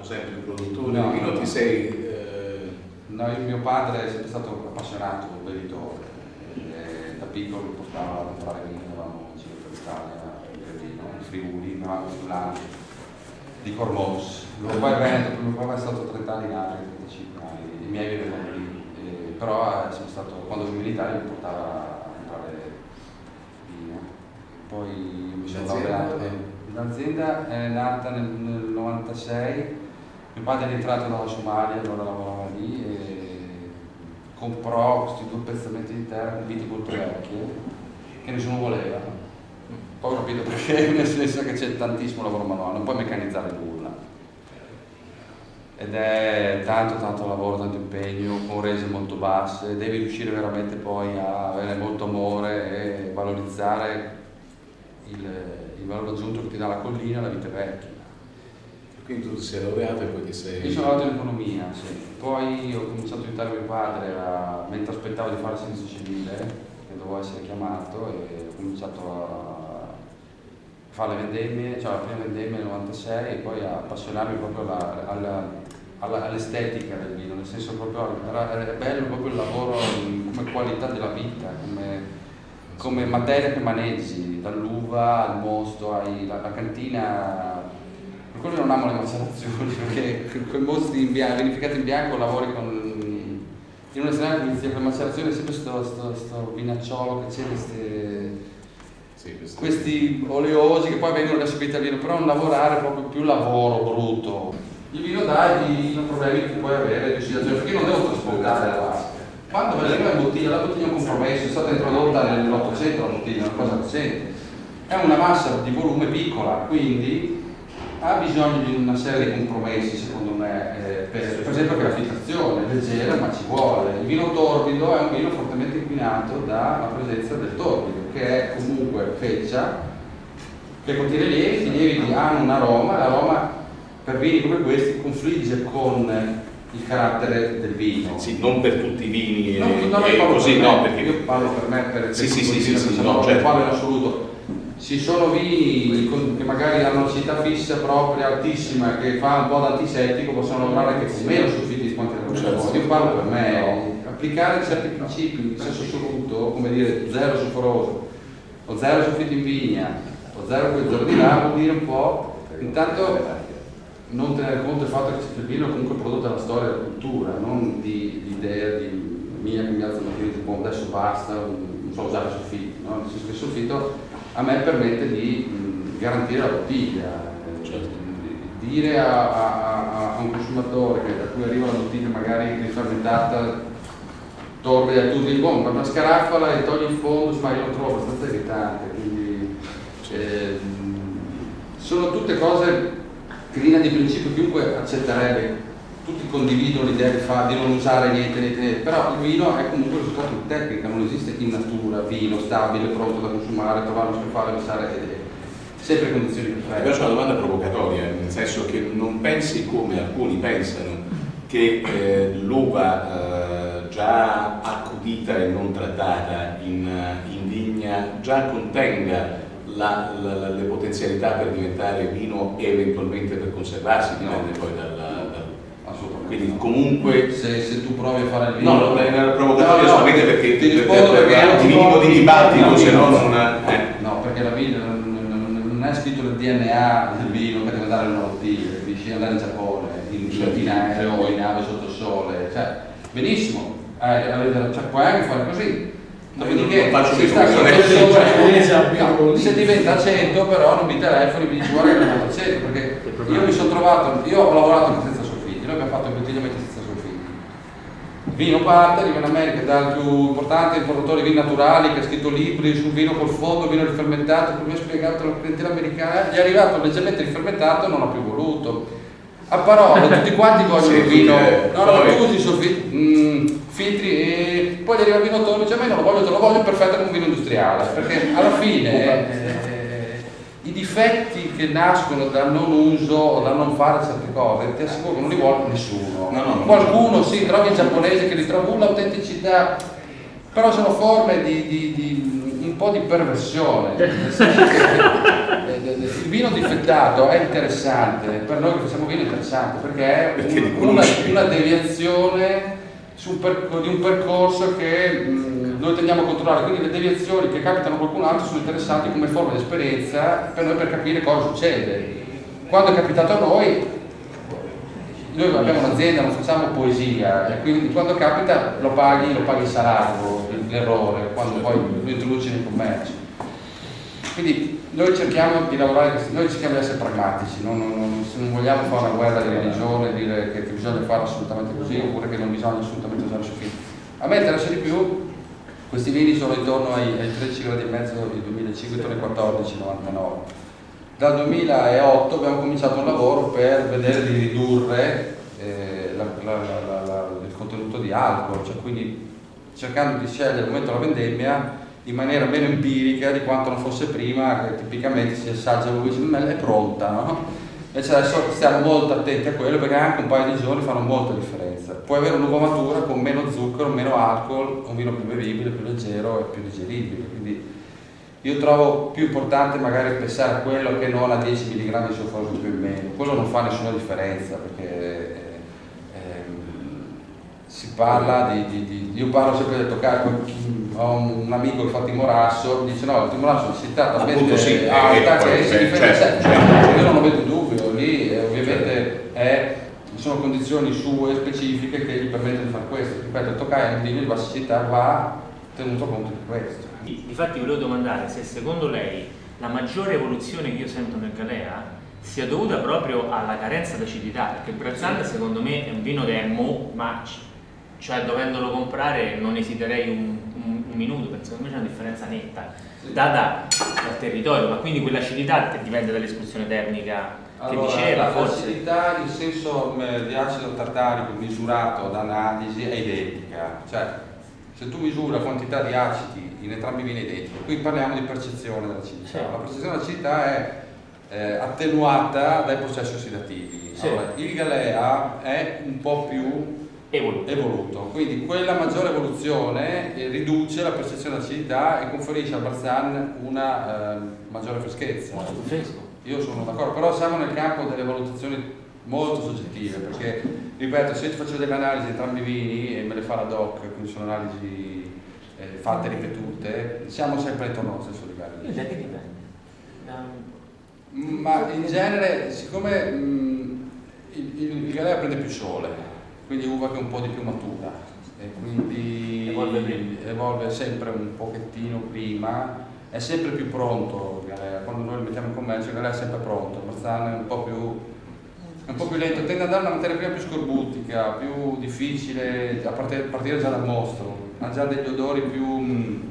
sempre un produttore di vino, ti sei... No, mio padre è sempre stato appassionato bevitore, da piccolo mi portava a comprare vino, eravamo in giro per l'Italia, in Friuli, mi avevamo sull'anno di Cormons. Mio papà è stato 30 anni in Africa, 35 anni, i miei vivevano lì, però è sempre stato, quando vivevo in Italia mi portava a comprare vino. Poi mi sono laureato. L'azienda è nata nel 96. Mio padre è entrato dalla Somalia, allora lavorava lì e comprò questi 2 pezzamenti di terra viticolture vecchie che nessuno voleva. Poi ho capito perché, nel senso che c'è tantissimo lavoro manuale, non puoi meccanizzare nulla. Ed è tanto lavoro, tanto impegno, con rese molto basse, devi riuscire veramente poi a avere molto amore e valorizzare il valore aggiunto che ti dà la collina e la vite vecchia. Quindi tu ti sei laureato e poi ti sei... Io sono laureato in economia, sì. Poi ho cominciato a aiutare mio padre mentre aspettavo di fare il servizio civile, che dovevo essere chiamato, e ho cominciato a fare le vendemmie, cioè la prima vendemmia nel 96 e poi a appassionarmi proprio all'estetica del vino, nel senso proprio è bello proprio il lavoro come qualità della vita, come materia che maneggi, dall'uva al mosto, alla cantina. Per quello non amo le macerazioni, perché con i mosti vinificati in bianco lavori in una strana che inizia con le macerazioni, è sempre sto vinacciolo che c'è questi oleosi che poi vengono riassorbiti al vino, però non lavorare proprio più lavoro brutto. Il vino dà i problemi che puoi avere di ossidazione, perché io non devo trasportare la vasca. Quando veniva in bottiglia, la bottiglia è un compromesso, è stata introdotta nell'800 la bottiglia, una cosa recente. È una massa di volume piccola, quindi ha bisogno di una serie di compromessi, secondo me, per esempio per la filtrazione, leggera, ma ci vuole. Il vino torbido è un vino fortemente inquinato dalla presenza del torbido, che è comunque feccia, che contiene lieviti, i lieviti hanno un aroma, l'aroma per vini come questi confligge con il carattere del vino. Sì, non per tutti i vini, così, no, perché io parlo per me, per no, certo. Parlo in assoluto. Ci sono vini che magari hanno un'acidità fissa propria, altissima, che fa un po' d'antisettico, possono lavorare anche con meno sulfiti di quanti certo. Io parlo per me, applicare certi principi, il senso assoluto, come dire zero sulfuroso, o zero sulfiti in vigna, o zero quel giorno di là, vuol dire un po', intanto non tenere conto del fatto che il vino è comunque prodotto dalla storia della cultura, non di idea di mia che mi alzo mattina e dico adesso basta, non so usare sulfiti, no? Nel senso che il sulfito a me permette di garantire la bottiglia, certo. Dire a un consumatore che da cui arriva la bottiglia magari fermentata torbida, tu dici buono, ma scaraffala e togli il fondo, ma io lo trovo abbastanza irritante, quindi sono tutte cose che in linea di principio chiunque accetterebbe, tutti condividono l'idea di non usare niente, però il vino è comunque il risultato di tecnica, non esiste in natura vino stabile, pronto da consumare, trovare uno scaffale, messare, sempre in condizioni perfette. Però c'è una domanda provocatoria, nel senso che non pensi come alcuni pensano che l'uva già accudita e non trattata in vigna già contenga le potenzialità per diventare vino e eventualmente per conservarsi, dipende poi quindi comunque se tu provi a fare il vino no, è una provocatoria solamente perché ti rispondo perché è un minimo di dibattito, se no non no, perché la vino non è scritto nel DNA del vino che deve andare in una bottiglia, devi andare in Giappone, in aereo o in nave sotto il sole, cioè benissimo, puoi anche fare così. Dopodiché se diventa 100 però non mi telefoni, mi dici guarda che non è 100, perché io mi sono trovato, io ho lavorato anche senza sulfiti, noi abbiamo fatto imbottigliamenti senza sulfiti. Il vino parte, arriva in America dal più importante importatore di vini naturali che ha scritto libri sul vino col fondo, vino rifermentato, come mi ha spiegato la clientela americana, gli è arrivato leggermente rifermentato, non l'ha più voluto. A parole tutti quanti vogliono il vino, tu usi sulfiti, filtri e poi gli arriva il vino torno e dice a me non lo voglio, te lo voglio perfetto come un vino industriale, perché alla fine i difetti che nascono dal non uso o dal non fare certe cose ti assicuro che non li vuole nessuno. Qualcuno sì, trovi il giapponese che ritrova l'autenticità, però sono forme di po' di perversione, nel senso che il vino difettato è interessante, per noi che facciamo vino è interessante, perché è una deviazione di un percorso che noi tendiamo a controllare, quindi le deviazioni che capitano a qualcun altro sono interessanti come forma di esperienza per noi, per capire cosa succede. Quando è capitato a noi abbiamo un'azienda, non facciamo poesia, e quindi quando capita lo paghi salato, l'errore, quando poi lo introduci nei commerci. Quindi noi cerchiamo di lavorare, noi cerchiamo di essere pragmatici, non vogliamo fare una guerra di religione, dire che bisogna fare assolutamente così, oppure che non bisogna assolutamente usare sulfite. A me interessa di più, questi vini sono intorno ai 13 gradi e mezzo del 2005, intorno ai 14,99. Dal 2008 abbiamo cominciato un lavoro per vedere di ridurre il contenuto di alcol, cioè quindi cercando di scegliere il momento della vendemmia in maniera meno empirica di quanto non fosse prima, che tipicamente si assaggia un whisky, è pronta, no? Invece adesso stiamo molto attenti a quello, perché anche un paio di giorni fanno molta differenza. Puoi avere un'uva matura con meno zucchero, meno alcol, un vino più bevibile, più leggero e più digeribile. Quindi io trovo più importante magari pensare a quello che non a 10 mg di solforoso più o meno. Quello non fa nessuna differenza, perché si parla io parlo sempre del toccare. Ho un amico che fa Timorasso, dice no, il Timorasso è una città talmente alta che si difende sempre. Io non ho vedo dubbio, lì ovviamente sono condizioni sue specifiche che gli permettono di fare questo. Ripeto, il toccare in vino di bassa città va tenuto conto di questo. Infatti volevo domandare se secondo lei la maggiore evoluzione che io sento nel Galea sia dovuta proprio alla carenza di acidità, perché il Brazzante secondo me è un vino che è cioè dovendolo comprare non esiterei un minuto, perché secondo me c'è una differenza netta data dal territorio, ma quindi quell'acidità che dipende dall'escursione termica che diceva, forse? L'acidità in senso di acido tartarico misurato da analisi è identica, cioè se tu misuri la quantità di acidi in entrambi i vini identici, qui parliamo di percezione dell'acidità. Sì. La percezione dell'acidità è attenuata dai processi ossidativi. Sì. Allora, il Galea è un po' più evoluto, quindi quella maggiore evoluzione riduce la percezione dell'acidità e conferisce al Barzan una maggiore freschezza. Molto più fresco. Io sono d'accordo, però siamo nel campo delle valutazioni molto soggettive, perché ripeto, se io ti faccio delle analisi di entrambi i vini e me le fa la DOC, quindi sono analisi fatte ripetute, siamo sempre intorno allo stesso livello. Da che dipende? Ma in genere, siccome il Galea prende più sole, quindi uva che è un po' di più matura e quindi evolve sempre un pochettino prima, è sempre più pronto il Galea. Quando noi lo mettiamo in commercio il Galea è sempre pronto, il Barzan è un po' più lento, tende a dare una materia prima più scorbutica, più difficile a partire già dal mostro, ha già degli odori più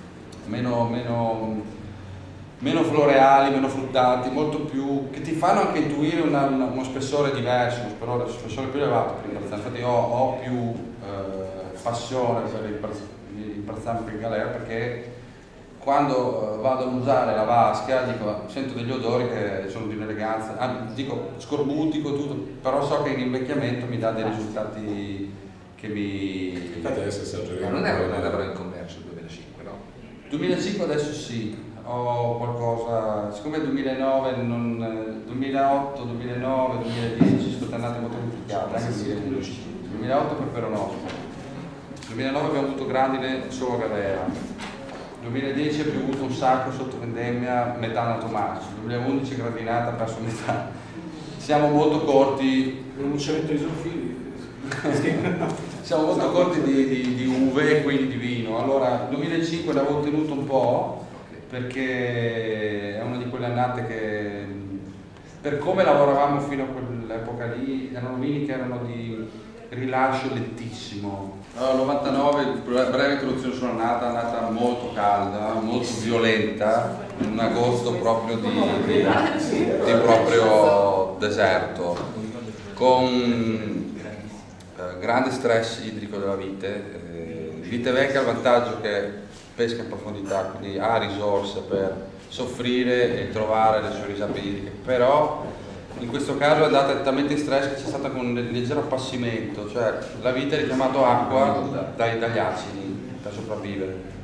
meno floreali, meno fruttati, molto più, che ti fanno anche intuire uno spessore diverso, uno spessore più elevato per il Barzan. Infatti ho più passione per il Barzan per il Galea, perché quando vado ad usare la vasca sento degli odori che sono di un'eleganza, dico scorbutico tutto, però so che in invecchiamento mi dà dei risultati che mi... Ma non era però in commercio il 2005, no? 2005 adesso sì, ho qualcosa, siccome il 2009, 2008, 2009, 2010 sono tornati molto complicati, anche il 2011. 2008 per Peronospora, 2009 abbiamo avuto grandine solo a Galea. 2010 ha piovuto un sacco sotto vendemmia, metà nato marzo, 2011 gradinata, ha perso metà. Siamo molto corti. Un cemento di solfidi. Siamo molto corti di uve e quindi di vino. Allora, 2005 l'avevo tenuto un po', perché è una di quelle annate che, per come lavoravamo fino a quell'epoca lì, erano vini che erano di rilascio lentissimo. Allora, 99, breve introduzione sull'annata, molto calda, molto violenta, un agosto proprio di proprio deserto, con grande stress idrico della vite. Vite vecchia ha il vantaggio che pesca in profondità, quindi ha risorse per soffrire e trovare le sue riserve idriche, però in questo caso è andata talmente in stress che c'è stato un leggero appassimento, cioè la vite ha richiamato acqua dagli acidi per sopravvivere.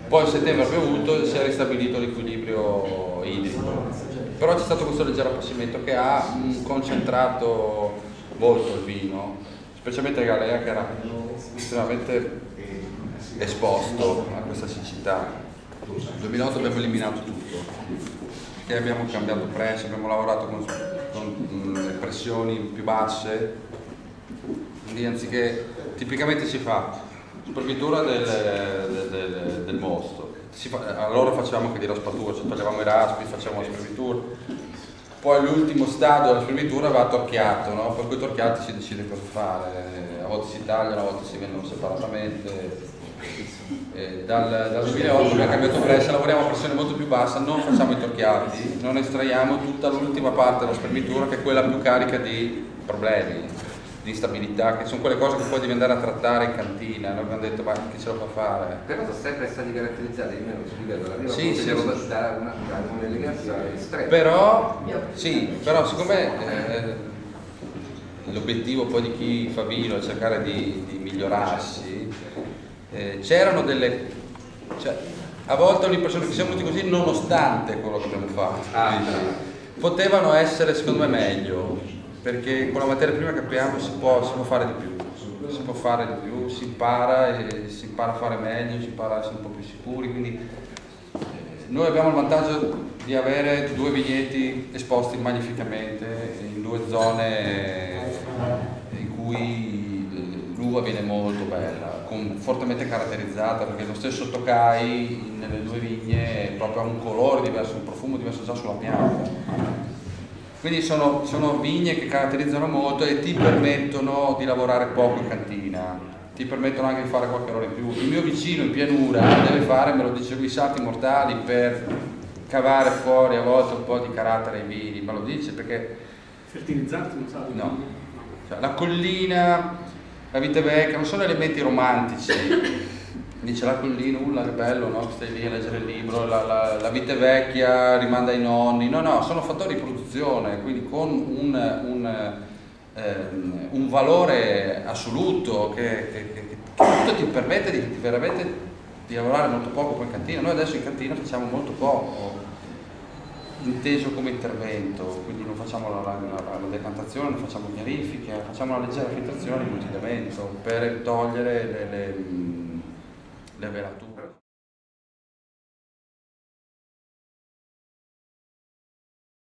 Poi a settembre ha piovuto e si è ristabilito l'equilibrio idrico, però c'è stato questo leggero appassimento che ha concentrato molto il vino, specialmente il Galea, che era estremamente esposto a questa siccità. Nel 2008 abbiamo eliminato tutto, e abbiamo cambiato prezzo, abbiamo lavorato con le pressioni più basse, quindi anziché, tipicamente si fa sprovvitura del mosto, allora facevamo anche di raspatura, cioè toglievamo i raspi, facevamo la sprovvitura, poi l'ultimo stadio della sprovvitura va torchiato, no? Per cui torchiati si decide cosa fare, a volte si tagliano, a volte si vendono separatamente. Dal 2008 abbiamo cambiato pressa, lavoriamo a pressione molto più bassa, non facciamo i torchiati, non estraiamo tutta l'ultima parte della spermitura, che è quella più carica di problemi, di instabilità, che sono quelle cose che poi devi andare a trattare in cantina. Noi abbiamo detto ma chi ce lo fa fare? Però sono sempre stati caratterizzati, io non so livello della prima sì, da un'eleganza estrema. Però siccome l'obiettivo poi di chi fa vino è cercare di migliorarsi, c'erano a volte ho l'impressione che siamo venuti così nonostante quello che abbiamo fatto. Potevano essere secondo me meglio, perché con la materia prima che abbiamo si può fare di più, si impara a fare meglio, si impara a essere un po' più sicuri, quindi noi abbiamo il vantaggio di avere 2 vigneti esposti magnificamente in 2 zone in cui l'uva viene molto bella, fortemente caratterizzata, perché lo stesso Tokai nelle 2 vigne proprio ha un colore diverso, un profumo diverso già sulla pianta. Quindi sono vigne che caratterizzano molto e ti permettono di lavorare poco in cantina, ti permettono anche di fare qualche ora in più. Il mio vicino in pianura deve fare, me lo dicevo, i salti mortali per cavare fuori a volte un po' di carattere ai vini, me lo dice perché... Fertilizzanti non sa? No, cioè, la collina, la vite vecchia, non sono elementi romantici. Dice la collina, che bello, no? Stai lì a leggere il libro, la vite vecchia rimanda ai nonni, no, sono fattori di produzione, quindi con un valore assoluto che ti permette veramente di lavorare molto poco poi in cantina. Noi adesso in cantina facciamo molto poco, inteso come intervento, quindi non facciamo la decantazione, non facciamo chiarifiche, facciamo una leggera filtrazione e imbottigliamento per togliere le velature.